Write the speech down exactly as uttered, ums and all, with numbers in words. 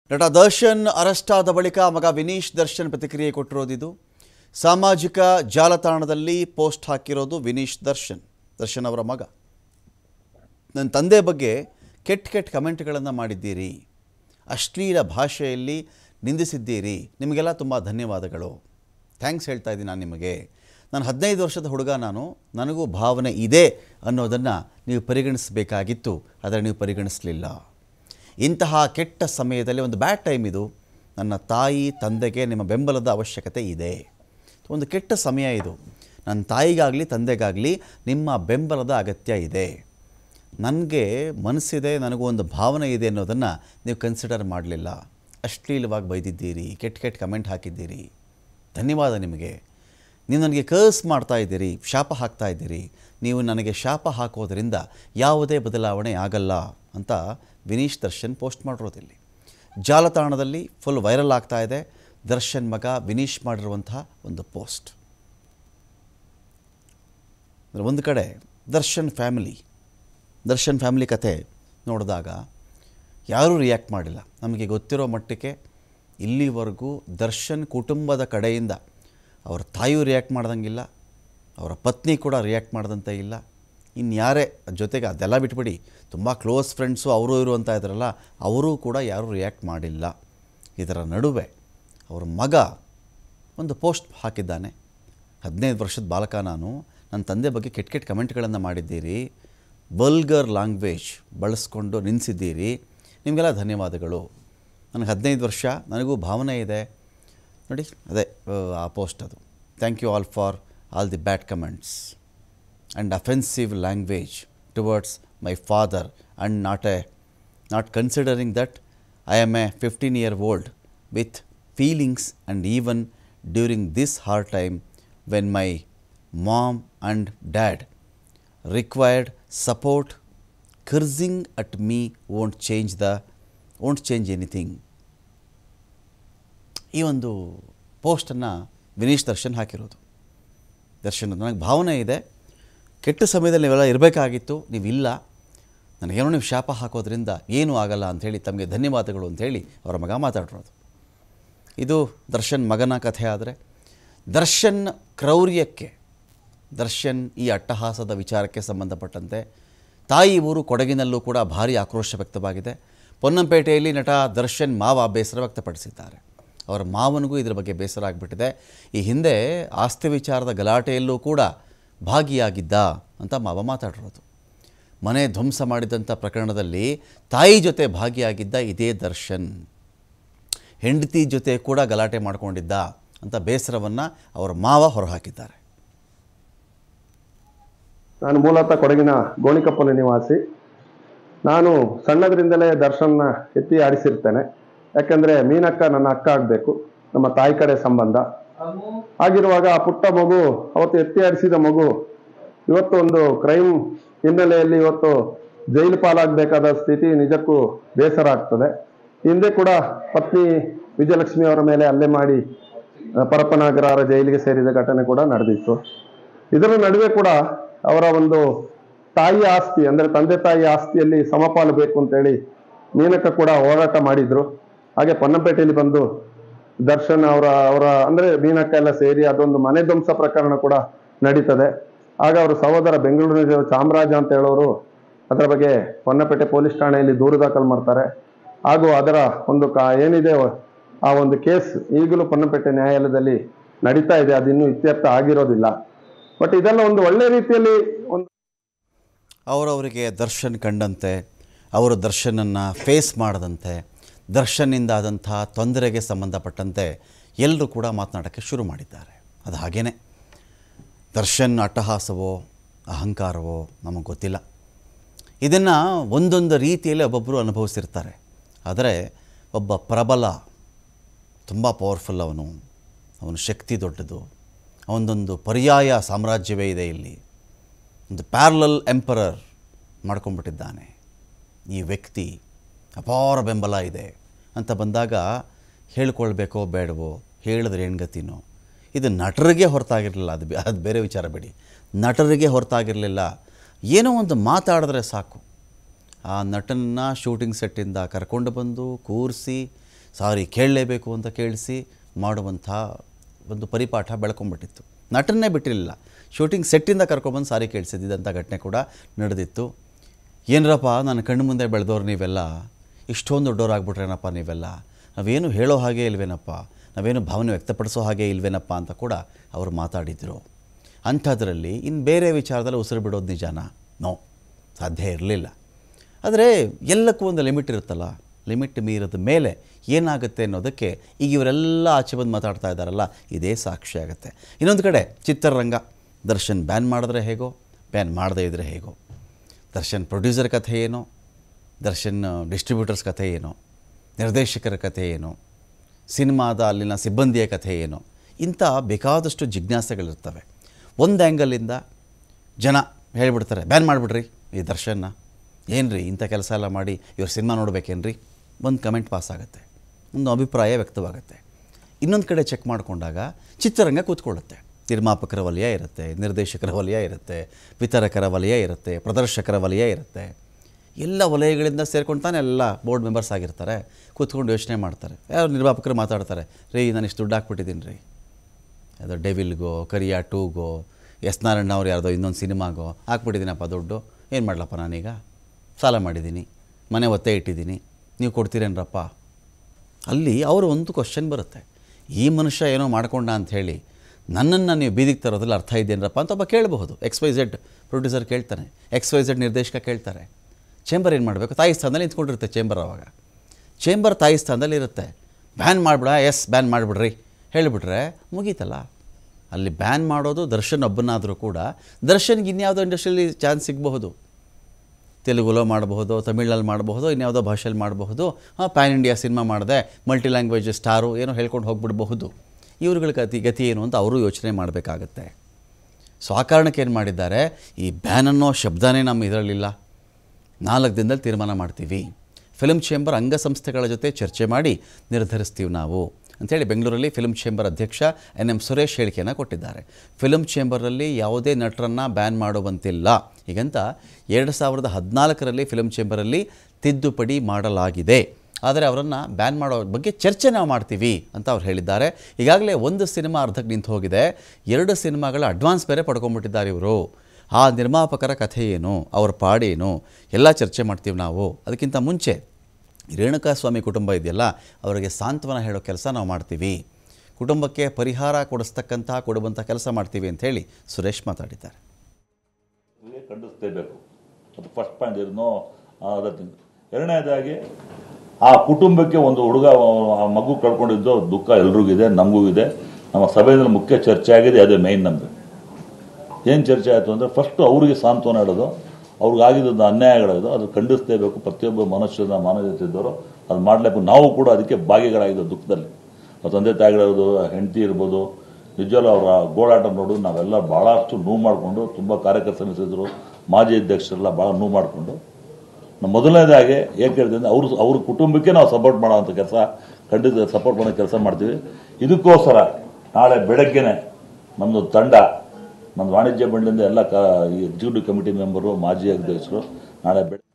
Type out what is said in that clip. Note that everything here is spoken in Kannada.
ನಟ ದರ್ಶನ್ ಅರೆಸ್ಟ್ ಆದ ಬಳಿಕ ಮಗ ವಿನೀಶ್ ದರ್ಶನ್ ಪ್ರತಿಕ್ರಿಯೆ ಕೊಟ್ಟಿರೋದಿದು. ಸಾಮಾಜಿಕ ಜಾಲತಾಣದಲ್ಲಿ ಪೋಸ್ಟ್ ಹಾಕಿರೋದು ವಿನೀಶ್ ದರ್ಶನ್ ದರ್ಶನ್ ಅವರ ಮಗ. ನನ್ನ ತಂದೆ ಬಗ್ಗೆ ಕೆಟ್ಟ ಕೆಟ್ಟ ಕಮೆಂಟ್ಗಳನ್ನು ಮಾಡಿದ್ದೀರಿ, ಅಶ್ಲೀಲ ಭಾಷೆಯಲ್ಲಿ ನಿಂದಿಸಿದ್ದೀರಿ, ನಿಮಗೆಲ್ಲ ತುಂಬ ಧನ್ಯವಾದಗಳು, ಥ್ಯಾಂಕ್ಸ್ ಹೇಳ್ತಾ ಇದ್ದೀನಿ ನಾನು ನಿಮಗೆ. ನಾನು ಹದಿನೈದು ವರ್ಷದ ಹುಡುಗ, ನಾನು ನನಗೂ ಭಾವನೆ ಇದೆ ಅನ್ನೋದನ್ನು ನೀವು ಪರಿಗಣಿಸಬೇಕಾಗಿತ್ತು, ಆದರೆ ನೀವು ಪರಿಗಣಿಸಲಿಲ್ಲ. ಇಂತಹ ಕೆಟ್ಟ ಸಮಯದಲ್ಲಿ ಒಂದು ಬ್ಯಾಡ್ ಟೈಮ್ ಇದು. ನನ್ನ ತಾಯಿ ತಂದೆಗೆ ನಿಮ್ಮ ಬೆಂಬಲದ ಅವಶ್ಯಕತೆ ಇದೆ. ಒಂದು ಕೆಟ್ಟ ಸಮಯ ಇದು. ನನ್ನ ತಾಯಿಗಾಗಲಿ ತಂದೆಗಾಗಲಿ ನಿಮ್ಮ ಬೆಂಬಲದ ಅಗತ್ಯ ಇದೆ. ನನಗೆ ಮನಸ್ಸಿದೆ, ನನಗೂ ಒಂದು ಭಾವನೆ ಇದೆ ಅನ್ನೋದನ್ನು ನೀವು ಕನ್ಸಿಡರ್ ಮಾಡಲಿಲ್ಲ. ಅಶ್ಲೀಲವಾಗಿ ಬೈದಿದ್ದೀರಿ, ಕೆಟ್ಟ ಕೆಟ್ಟ ಕಮೆಂಟ್ ಹಾಕಿದ್ದೀರಿ, ಧನ್ಯವಾದ ನಿಮಗೆ. ನೀವು ನನಗೆ ಕರ್ಸ್ ಮಾಡ್ತಾ ಇದ್ದೀರಿ, ಶಾಪ ಹಾಕ್ತಾ ಇದ್ದೀರಿ. ನೀವು ನನಗೆ ಶಾಪ ಹಾಕೋದರಿಂದ ಯಾವುದೇ ಬದಲಾವಣೆ ಆಗಲ್ಲ ಅಂತ ವಿನೀಶ್ ದರ್ಶನ್ ಪೋಸ್ಟ್ ಮಾಡಿರೋದಿಲ್ಲಿ. ಜಾಲತಾಣದಲ್ಲಿ ಫುಲ್ ವೈರಲ್ ಆಗ್ತಾ ಇದೆ ದರ್ಶನ್ ಮಗ ವಿನೀಶ್ ಮಾಡಿರುವಂತಹ ಒಂದು ಪೋಸ್ಟ್. ಒಂದು ಕಡೆ ದರ್ಶನ್ ಫ್ಯಾಮಿಲಿ ದರ್ಶನ್ ಫ್ಯಾಮಿಲಿ ಕತೆ ನೋಡಿದಾಗ ಯಾರೂ ರಿಯಾಕ್ಟ್ ಮಾಡಿಲ್ಲ. ನಮಗೆ ಗೊತ್ತಿರೋ ಮಟ್ಟಕ್ಕೆ ಇಲ್ಲಿವರೆಗೂ ದರ್ಶನ್ ಕುಟುಂಬದ ಕಡೆಯಿಂದ ಅವರ ತಾಯಿಯೂ ರಿಯಾಕ್ಟ್ ಮಾಡ್ದಂಗಿಲ್ಲ, ಅವರ ಪತ್ನಿ ಕೂಡ ರಿಯಾಕ್ಟ್ ಮಾಡ್ದಂತೆ ಇಲ್ಲ. ಇನ್ಯಾರೇ ಜೊತೆಗೆ ಅದೆಲ್ಲ ಬಿಟ್ಬಿಡಿ, ತುಂಬ ಕ್ಲೋಸ್ ಫ್ರೆಂಡ್ಸು ಅವರು ಇರು ಅಂತ ಇದ್ರಲ್ಲ, ಅವರೂ ಕೂಡ ಯಾರೂ ರಿಯಾಕ್ಟ್ ಮಾಡಿಲ್ಲ. ಇದರ ನಡುವೆ ಅವ್ರ ಮಗ ಒಂದು ಪೋಸ್ಟ್ ಹಾಕಿದ್ದಾನೆ. ಹದಿನೈದು ವರ್ಷದ ಬಾಲಕ ನಾನು, ನನ್ನ ತಂದೆ ಬಗ್ಗೆ ಕೆಟ್ಟ ಕೆಟ್ಟ ಕಮೆಂಟ್ಗಳನ್ನು ಮಾಡಿದ್ದೀರಿ, ವಲ್ಗರ್ ಲ್ಯಾಂಗ್ವೇಜ್ ಬಳಸ್ಕೊಂಡು ನಿಲ್ಲಿಸಿದ್ದೀರಿ, ನಿಮಗೆಲ್ಲ ಧನ್ಯವಾದಗಳು. ನನಗೆ ಹದಿನೈದು ವರ್ಷ, ನನಗೂ ಭಾವನೆ ಇದೆ ನೋಡಿ, ಅದೇ ಆ ಪೋಸ್ಟ್ ಅದು. Thank you all for all the bad comments and offensive language towards my father, and not a not considering that I am a fifteen year old with feelings, and even during this hard time when my mom and dad required support, cursing at me won't change the won't change anything. ಈ ಒಂದು ಪೋಸ್ಟನ್ನು ವಿನೀಶ್ ದರ್ಶನ್ ಹಾಕಿರೋದು. ದರ್ಶನ್ ನನಗೆ ಭಾವನೆ ಇದೆ, ಕೆಟ್ಟ ಸಮಯದಲ್ಲಿ ನೀವೆಲ್ಲ ಇರಬೇಕಾಗಿತ್ತು, ನೀವಿಲ್ಲ, ನನಗೇನೋ ನೀವು ಶಾಪ ಹಾಕೋದ್ರಿಂದ ಏನೂ ಆಗಲ್ಲ ಅಂಥೇಳಿ ತಮಗೆ ಧನ್ಯವಾದಗಳು ಅಂಥೇಳಿ ಅವರ ಮಗ ಮಾತಾಡಿರೋದು. ಇದು ದರ್ಶನ್ ಮಗನ ಕಥೆ. ಆದರೆ ದರ್ಶನ್ ಕ್ರೌರ್ಯಕ್ಕೆ, ದರ್ಶನ್ ಈ ಅಟ್ಟಹಾಸದ ವಿಚಾರಕ್ಕೆ ಸಂಬಂಧಪಟ್ಟಂತೆ ತಾಯಿ ಊರು ಕೊಡಗಿನಲ್ಲೂ ಕೂಡ ಭಾರೀ ಆಕ್ರೋಶ ವ್ಯಕ್ತವಾಗಿದೆ. ಪೊನ್ನಂಪೇಟೆಯಲ್ಲಿ ನಟ ದರ್ಶನ್ ಮಾವ ಬೇಸರ ವ್ಯಕ್ತಪಡಿಸಿದ್ದಾರೆ. ಅವರ ಮಾವನಿಗೂ ಇದರ ಬಗ್ಗೆ ಬೇಸರ ಆಗಿಬಿಟ್ಟಿದೆ. ಈ ಹಿಂದೆ ಆಸ್ತಿ ವಿಚಾರದ ಗಲಾಟೆಯಲ್ಲೂ ಕೂಡ ಭಾಗಿಯಾಗಿದ್ದ ಅಂತ ಮಾವ ಮಾತಾಡಿರೋದು. ಮನೆ ಧ್ವಂಸ ಮಾಡಿದಂಥ ಪ್ರಕರಣದಲ್ಲಿ ತಾಯಿ ಜೊತೆ ಭಾಗಿಯಾಗಿದ್ದ ಇದೇ ದರ್ಶನ್, ಹೆಂಡತಿ ಜೊತೆ ಕೂಡ ಗಲಾಟೆ ಮಾಡಿಕೊಂಡಿದ್ದ ಅಂತ ಬೇಸರವನ್ನು ಅವರ ಮಾವ ಹೊರಹಾಕಿದ್ದಾರೆ. ನಾನು ಮೂಲತಃ ಕೊಡಗಿನ ಗೋಣಿಕೊಪ್ಪಲು ನಿವಾಸಿ. ನಾನು ಸಣ್ಣದರಿಂದಲೇ ದರ್ಶನ್ನ ಎತ್ತಿ ಆಡಿಸಿರ್ತೇನೆ. ಯಾಕೆಂದರೆ ಮೀನಕ್ಕ ನನ್ನ ಅಕ್ಕ ಆಗಬೇಕು, ನಮ್ಮ ತಾಯಿ ಕಡೆ ಸಂಬಂಧ. ಆಗಿರುವಾಗ ಆ ಪುಟ್ಟ ಮಗು, ಅವತ್ತು ಎತ್ತಿ ಆಡಿಸಿದ ಮಗು ಇವತ್ತು ಒಂದು ಕ್ರೈಮ್ ಹಿನ್ನೆಲೆಯಲ್ಲಿ ಇವತ್ತು ಜೈಲು ಪಾಲಾಗಬೇಕಾದ ಸ್ಥಿತಿ ನಿಜಕ್ಕೂ ಬೇಸರ ಆಗ್ತದೆ. ಹಿಂದೆ ಕೂಡ ಪತ್ನಿ ವಿಜಯಲಕ್ಷ್ಮಿ ಅವರ ಮೇಲೆ ಹಲ್ಲೆ ಮಾಡಿ ಪರಪ್ಪನಾಗರ ಜೈಲಿಗೆ ಸೇರಿದ ಘಟನೆ ಕೂಡ ನಡೆದಿತ್ತು. ಇದರ ನಡುವೆ ಕೂಡ ಅವರ ಒಂದು ತಾಯಿ ಆಸ್ತಿ, ಅಂದರೆ ತಂದೆ ತಾಯಿ ಆಸ್ತಿಯಲ್ಲಿ ಸಮಪಾಲು ಬೇಕು ಅಂತೇಳಿ ಮೀನಕ್ಕ ಕೂಡ ಹೋರಾಟ ಮಾಡಿದ್ರು. ಹಾಗೆ ಪೊನ್ನಂಪೇಟೆಯಲ್ಲಿ ಬಂದು ದರ್ಶನ್ ಅವರ ಅವರ ಅಂದರೆ ಮೀನಕ್ಕ ಎಲ್ಲ ಸೇರಿ ಅದೊಂದು ಮನೆ ಧ್ವಂಸ ಪ್ರಕರಣ ಕೂಡ ನಡೀತದೆ. ಆಗ ಅವರು ಸಹೋದರ ಬೆಂಗಳೂರಿನ ಚಾಮರಾಜ ಅಂತ ಹೇಳೋರು ಅದರ ಬಗ್ಗೆ ಪೊನ್ನಪೇಟೆ ಪೊಲೀಸ್ ಠಾಣೆಯಲ್ಲಿ ದೂರು ದಾಖಲು ಮಾಡ್ತಾರೆ. ಹಾಗೂ ಅದರ ಒಂದು ಕಾ ಏನಿದೆ ಆ ಒಂದು ಕೇಸ್ ಈಗಲೂ ಪೊನ್ನಪೇಟೆ ನ್ಯಾಯಾಲಯದಲ್ಲಿ ನಡೀತಾ ಇದೆ, ಅದಿನ್ನೂ ಇತ್ಯರ್ಥ ಆಗಿರೋದಿಲ್ಲ. ಬಟ್ ಇದೆಲ್ಲ ಒಂದು ಒಳ್ಳೆ ರೀತಿಯಲ್ಲಿ ಒಂದು ಅವರವರಿಗೆ ದರ್ಶನ್ ಕಂಡಂತೆ, ಅವರು ದರ್ಶನನ್ನು ಫೇಸ್ ಮಾಡದಂತೆ, ದರ್ಶನ್ನಿಂದ ಆದಂಥ ತೊಂದರೆಗೆ ಸಂಬಂಧಪಟ್ಟಂತೆ ಎಲ್ಲರೂ ಕೂಡ ಮಾತನಾಡೋಕ್ಕೆ ಶುರು ಮಾಡಿದ್ದಾರೆ. ಅದು ಹಾಗೇ ದರ್ಶನ್ ಅಟ್ಟಹಾಸವೋ ಅಹಂಕಾರವೋ ನಮಗೆ ಗೊತ್ತಿಲ್ಲ. ಇದನ್ನು ಒಂದೊಂದು ರೀತಿಯಲ್ಲಿ ಒಬ್ಬೊಬ್ಬರು ಅನುಭವಿಸಿರ್ತಾರೆ. ಆದರೆ ಒಬ್ಬ ಪ್ರಬಲ, ತುಂಬ ಪವರ್ಫುಲ್, ಅವನು ಅವನ ಶಕ್ತಿ ದೊಡ್ಡದು, ಅವನದೊಂದು ಪರ್ಯಾಯ ಸಾಮ್ರಾಜ್ಯವೇ ಇದೆ. ಇಲ್ಲಿ ಒಂದು ಪ್ಯಾರಲಲ್ ಎಂಪರರ್ ಮಾಡ್ಕೊಂಡ್ಬಿಟ್ಟಿದ್ದಾನೆ ಈ ವ್ಯಕ್ತಿ. ಅಪಾರ ಬೆಂಬಲ ಇದೆ ಅಂತ ಬಂದಾಗ ಹೇಳ್ಕೊಳ್ಬೇಕೋ ಬೇಡವೋ, ಹೇಳಿದ್ರೆ ಹೆಣ್ಗತಿನೋ. ಇದು ನಟರಿಗೆ ಹೊರತಾಗಿರಲಿಲ್ಲ, ಅದು ಅದು ಬೇರೆ ವಿಚಾರ ಬಿಡಿ. ನಟರಿಗೆ ಹೊರತಾಗಿರಲಿಲ್ಲ. ಏನೋ ಒಂದು ಮಾತಾಡಿದ್ರೆ ಸಾಕು, ಆ ನಟನನ್ನು ಶೂಟಿಂಗ್ ಸೆಟ್ಟಿಂದ ಕರ್ಕೊಂಡು ಬಂದು ಕೂರಿಸಿ ಸಾರಿ ಕೇಳಲೇಬೇಕು ಅಂತ ಕೇಳಿಸಿ ಮಾಡುವಂಥ ಒಂದು ಪರಿಪಾಠ ಬೆಳ್ಕೊಂಬಿಟ್ಟಿತ್ತು. ನಟನ್ನೇ ಬಿಟ್ಟಿರಲಿಲ್ಲ, ಶೂಟಿಂಗ್ ಸೆಟ್ಟಿಂದ ಕರ್ಕೊಬಂದು ಸಾರಿ ಕೇಳಿಸಿದ್ದಂಥ ಘಟನೆ ಕೂಡ ನಡೆದಿತ್ತು. ಏನರಪ್ಪ ನನ್ನ ಕಣ್ಣು ಮುಂದೆ ಬೆಳೆದವ್ರು ನೀವೆಲ್ಲ, ಇಷ್ಟೊಂದು ದೊಡ್ಡವರಾಗ್ಬಿಟ್ರೇನಪ್ಪ ನೀವೆಲ್ಲ, ನಾವೇನು ಹೇಳೋ ಹಾಗೆ ಇಲ್ವೇನಪ್ಪ, ನಾವೇನು ಭಾವನೆ ವ್ಯಕ್ತಪಡಿಸೋ ಹಾಗೆ ಇಲ್ವೇನಪ್ಪ ಅಂತ ಕೂಡ ಅವರು ಮಾತಾಡಿದರು. ಅಂಥದ್ರಲ್ಲಿ ಇನ್ನು ಬೇರೆ ವಿಚಾರದಲ್ಲಿ ಉಸಿರು ಬಿಡೋದು ನಿಜಾನ? ನೋ, ಸಾಧ್ಯ ಇರಲಿಲ್ಲ. ಆದರೆ ಎಲ್ಲಕ್ಕೂ ಒಂದು ಲಿಮಿಟ್ ಇರುತ್ತಲ್ಲ, ಲಿಮಿಟ್ ಮೀರಿದ ಮೇಲೆ ಏನಾಗುತ್ತೆ ಅನ್ನೋದಕ್ಕೆ ಈಗ ಇವರೆಲ್ಲ ಆಚೆ ಬಂದು ಮಾತಾಡ್ತಾ ಇದ್ದಾರಲ್ಲ, ಇದೇ ಸಾಕ್ಷಿ ಆಗುತ್ತೆ. ಇನ್ನೊಂದು ಕಡೆ ಚಿತ್ರರಂಗ, ದರ್ಶನ್ ಬ್ಯಾನ್ ಮಾಡಿದ್ರೆ ಹೇಗೋ, ಬ್ಯಾನ್ ಮಾಡದೇ ಇದ್ದರೆ ಹೇಗೋ, ದರ್ಶನ್ ಪ್ರೊಡ್ಯೂಸರ್ ಕಥೆ ಏನೋ, ದರ್ಶನ್ ಡಿಸ್ಟ್ರಿಬ್ಯೂಟರ್ಸ್ ಕಥೆ ಏನೋ, ನಿರ್ದೇಶಕರ ಕಥೆ ಏನೋ, ಸಿನಿಮಾದ ಅಲ್ಲಿನ ಸಿಬ್ಬಂದಿಯ ಕಥೆ ಏನೋ, ಇಂಥ ಬೇಕಾದಷ್ಟು ಜಿಜ್ಞಾಸೆಗಳಿರ್ತವೆ. ಒಂದು ಆ್ಯಂಗಲಿಂದ ಜನ ಹೇಳಿಬಿಡ್ತಾರೆ, ಬ್ಯಾನ್ ಮಾಡಿಬಿಡ್ರಿ ಈ ದರ್ಶನ್ನ, ಏನು ರೀ ಇಂಥ ಕೆಲಸ ಎಲ್ಲ ಮಾಡಿ ಇವ್ರ ಸಿನಿಮಾ ನೋಡ್ಬೇಕೇನ್ರಿ, ಒಂದು ಕಮೆಂಟ್ ಪಾಸ್ ಆಗುತ್ತೆ, ಒಂದು ಅಭಿಪ್ರಾಯ ವ್ಯಕ್ತವಾಗುತ್ತೆ. ಇನ್ನೊಂದು ಕಡೆ ಚೆಕ್ ಮಾಡಿಕೊಂಡಾಗ ಚಿತ್ರರಂಗ ಕೂತ್ಕೊಳ್ಳುತ್ತೆ. ನಿರ್ಮಾಪಕರ ವಲಯ ಇರುತ್ತೆ, ನಿರ್ದೇಶಕರ ವಲಯ ಇರುತ್ತೆ, ವಿತರಕರ ವಲಯ ಇರುತ್ತೆ, ಪ್ರದರ್ಶಕರ ವಲಯ ಇರುತ್ತೆ. ಎಲ್ಲ ವಲಯಗಳಿಂದ ಸೇರ್ಕೊಂಡು ತಾನೇ ಎಲ್ಲ ಬೋರ್ಡ್ ಮೆಂಬರ್ಸ್ ಆಗಿರ್ತಾರೆ. ಕೂತ್ಕೊಂಡು ಯೋಚನೆ ಮಾಡ್ತಾರೆ. ಯಾರು ನಿರ್ಮಾಪಕರು ಮಾತಾಡ್ತಾರೆ, ರೀ ನಾನು ಇಷ್ಟು ದುಡ್ಡು ಹಾಕ್ಬಿಟ್ಟಿದ್ದೀನಿ ರೀ, ಯಾವುದೋ ಡೆವಿಲ್ಗೋ, ಕರಿಯಾ ಟೂಗೋ, ಎಸ್ ನಾರಾಯಣ ಅವ್ರು ಯಾರ್ದೋ ಇನ್ನೊಂದು ಸಿನಿಮಾಗೋ ಹಾಕ್ಬಿಟ್ಟಿದ್ದೀನಪ್ಪ ದುಡ್ಡು, ಏನು ಮಾಡಲಪ್ಪ ನಾನೀಗ, ಸಾಲ ಮಾಡಿದ್ದೀನಿ, ಮನೆ ಒತ್ತೆ ಇಟ್ಟಿದ್ದೀನಿ, ನೀವು ಕೊಡ್ತೀರೇನ್ರಪ್ಪ? ಅಲ್ಲಿ ಅವರು ಒಂದು ಕ್ವಶನ್ ಬರುತ್ತೆ, ಈ ಮನುಷ್ಯ ಏನೋ ಮಾಡ್ಕೊಂಡ ಅಂಥೇಳಿ ನನ್ನನ್ನು ನೀವು ಬೀದಿಗೆ ತರೋದ್ರಲ್ಲಿ ಅರ್ಥ ಇದೆಯೇನಪ್ಪ ಅಂತ ಒಬ್ಬ ಕೇಳಬಹುದು. ಎಕ್ಸ್ ವೈ ಝೆಡ್ ಪ್ರೊಡ್ಯೂಸರ್ ಕೇಳ್ತಾನೆ, ಎಕ್ಸ್ ವೈ ಝೆಡ್ ನಿರ್ದೇಶಕ ಕೇಳ್ತಾರೆ. ಚೇಂಬರ್ ಏನು ಮಾಡಬೇಕು? ತಾಯಿ ಸ್ಥಾನದಲ್ಲಿ ನಿಂತ್ಕೊಂಡಿರುತ್ತೆ ಚೇಂಬರ್. ಆವಾಗ ಚೇಂಬರ್ ತಾಯಿ ಸ್ಥಾನದಲ್ಲಿ ಇರುತ್ತೆ. ಬ್ಯಾನ್ ಮಾಡಿಬಿಡ, ಎಸ್ ಬ್ಯಾನ್ ಮಾಡಿಬಿಡ್ರಿ ಹೇಳಿಬಿಟ್ರೆ ಮುಗೀತಲ್ಲ. ಅಲ್ಲಿ ಬ್ಯಾನ್ ಮಾಡೋದು ದರ್ಶನ್ ಒಬ್ಬನಾದರೂ ಕೂಡ ದರ್ಶನ್ಗೆ ಇನ್ಯಾವುದೋ ಇಂಡಸ್ಟ್ರಿಯಲ್ಲಿ ಚಾನ್ಸ್ ಸಿಗಬಹುದು. ತೆಲುಗುಲೋ ಮಾಡಬಹುದು, ತಮಿಳಲ್ಲಿ ಮಾಡಬಹುದು, ಇನ್ಯಾವುದೋ ಭಾಷೆಯಲ್ಲಿ ಮಾಡಬಹುದು. ಹಾಂ, ಪ್ಯಾನ್ ಇಂಡಿಯಾ ಸಿನಿಮಾ ಮಾಡಿದೆ, ಮಲ್ಟಿ ಲ್ಯಾಂಗ್ವೇಜ್ ಸ್ಟಾರು ಏನೋ ಹೇಳ್ಕೊಂಡು ಹೋಗ್ಬಿಡಬಹುದು. ಇವ್ರುಗಳ ಗತಿ ಗತಿ ಏನು ಅಂತ ಅವರು ಯೋಚನೆ ಮಾಡಬೇಕಾಗತ್ತೆ. ಸೊ ಆ ಕಾರಣಕ್ಕೆ ಏನು ಮಾಡಿದ್ದಾರೆ, ಈ ಬ್ಯಾನ್ ಅನ್ನೋ ಶಬ್ದನೇ ನಮ್ಮ ಇದರಲ್ಲಿಲ್ಲ, ನಾಲ್ಕು ದಿನದಲ್ಲಿ ತೀರ್ಮಾನ ಮಾಡ್ತೀವಿ, ಫಿಲ್ಮ್ ಚೇಂಬರ್ ಅಂಗಸಂಸ್ಥೆಗಳ ಜೊತೆ ಚರ್ಚೆ ಮಾಡಿ ನಿರ್ಧರಿಸ್ತೀವಿ ನಾವು ಅಂಥೇಳಿ ಬೆಂಗಳೂರಲ್ಲಿ ಫಿಲ್ಮ್ ಚೇಂಬರ್ ಅಧ್ಯಕ್ಷ ಎನ್ ಎಂ ಸುರೇಶ್ ಹೇಳಿಕೆಯನ್ನು ಕೊಟ್ಟಿದ್ದಾರೆ. ಫಿಲ್ಮ್ ಚೇಂಬರಲ್ಲಿ ಯಾವುದೇ ನಟರನ್ನು ಬ್ಯಾನ್ ಮಾಡುವಂತಿಲ್ಲ. ಹೀಗಂತ ಎರಡು ಸಾವಿರದ ಹದಿನಾಲ್ಕರಲ್ಲಿ ಫಿಲ್ಮ್ ಚೇಂಬರಲ್ಲಿ ತಿದ್ದುಪಡಿ ಮಾಡಲಾಗಿದೆ. ಆದರೆ ಅವರನ್ನು ಬ್ಯಾನ್ ಮಾಡೋ ಬಗ್ಗೆ ಚರ್ಚೆ ನಾವು ಮಾಡ್ತೀವಿ ಅಂತ ಅವ್ರು ಹೇಳಿದ್ದಾರೆ. ಈಗಾಗಲೇ ಒಂದು ಸಿನಿಮಾ ಅರ್ಧಕ್ಕೆ ನಿಂತು ಹೋಗಿದೆ, ಎರಡು ಸಿನಿಮಾಗಳ ಅಡ್ವಾನ್ಸ್ ಬೇರೆ ಪಡ್ಕೊಂಡ್ಬಿಟ್ಟಿದ್ದಾರೆ ಇವರು. ಆ ನಿರ್ಮಾಪಕರ ಕಥೆ ಏನು, ಅವ್ರ ಪಾಡೇನು ಎಲ್ಲ ಚರ್ಚೆ ಮಾಡ್ತೀವಿ ನಾವು. ಅದಕ್ಕಿಂತ ಮುಂಚೆ ರೇಣುಕಾಸ್ವಾಮಿ ಕುಟುಂಬ ಇದೆಯಲ್ಲ, ಅವರಿಗೆ ಸಾಂತ್ವನ ಹೇಳೋ ಕೆಲಸ ನಾವು ಮಾಡ್ತೀವಿ, ಕುಟುಂಬಕ್ಕೆ ಪರಿಹಾರ ಕೊಡಿಸ್ತಕ್ಕಂತಹ ಕೊಡುವಂಥ ಕೆಲಸ ಮಾಡ್ತೀವಿ ಅಂಥೇಳಿ ಸುರೇಶ್ ಮಾತಾಡಿದ್ದಾರೆ. ಖಂಡಿಸಲೇಬೇಕು, ಅದು ಫಸ್ಟ್ ಪಾಯಿಂಟ್ ಇರೋ ಅದಕ್ಕೆ. ಎರಡನೇದಾಗಿ ಆ ಕುಟುಂಬಕ್ಕೆ ಒಂದು ಹುಡುಗ ಮಗು ಕಳ್ಕೊಂಡಿದ್ದು ದುಃಖ ಎಲ್ರಿಗೂ ಇದೆ, ನಮಗೂ ಇದೆ. ನಮ್ಮ ಸಭೆಯಲ್ಲಿ ಮುಖ್ಯ ಚರ್ಚೆ ಆಗಿದೆ, ಅದೇ ಮೈನ್ ನಮಗೆ. ಏನು ಚರ್ಚೆ ಆಯಿತು ಅಂದರೆ ಫಸ್ಟು ಅವರಿಗೆ ಸಾಂತ್ವನ ಹೇಳೋದು, ಅವ್ರಿಗಾಗಿದ್ದು ಅನ್ಯಾಯಗಳಾಗಿದ್ದು ಅದು ಖಂಡಿಸಲೇಬೇಕು. ಪ್ರತಿಯೊಬ್ಬ ಮನುಷ್ಯನ ಮಾನವೀಯತೆ ಇದ್ದವರು ಅದು ಮಾಡಲೇಬೇಕು. ನಾವು ಕೂಡ ಅದಕ್ಕೆ ಭಾಗಿಗಳಾಗಿದ್ದು ದುಃಖದಲ್ಲಿ. ತಂದೆ ತಾಯಿಗಳಿರ್ಬೋದು, ಹೆಂಡತಿ ಇರ್ಬೋದು, ನಿಜವಲ್ಲೂ ಅವರ ಗೋಳಾಟ ನೋಡು ನಾವೆಲ್ಲ ಭಾಳಷ್ಟು ನೋವು ಮಾಡಿಕೊಂಡು, ತುಂಬ ಕಾರ್ಯಕರ್ತ ಸಮಿತಿದ್ರು, ಮಾಜಿ ಅಧ್ಯಕ್ಷರೆಲ್ಲ ಭಾಳ ನೋವು ಮಾಡಿಕೊಂಡು, ನಮ್ಮ ಮೊದಲನೇದಾಗಿ ಏಕೆ ಹೇಳಿದ್ರೆ ಅವ್ರ ಅವ್ರ ಕುಟುಂಬಕ್ಕೆ ನಾವು ಸಪೋರ್ಟ್ ಮಾಡೋವಂಥ ಕೆಲಸ, ಖಂಡಿತ ಸಪೋರ್ಟ್ ಮಾಡೋ ಕೆಲಸ ಮಾಡ್ತೀವಿ. ಇದಕ್ಕೋಸ್ಕರ ನಾಳೆ ಬೆಳಗ್ಗೆನೆ ನಮ್ಮದು ತಂಡ, ನಮ್ಮ ವಾಣಿಜ್ಯ ಮಂಡಳಿಯಿಂದ ಎಲ್ಲ ಕ ಎಕ್ಸಿಕ್ಯೂಟಿವ್ ಕಮಿಟಿ ಮೆಂಬರು, ಮಾಜಿ ಅಧ್ಯಕ್ಷರು ನಾಳೆ ಬೆಳಗ್ಗೆ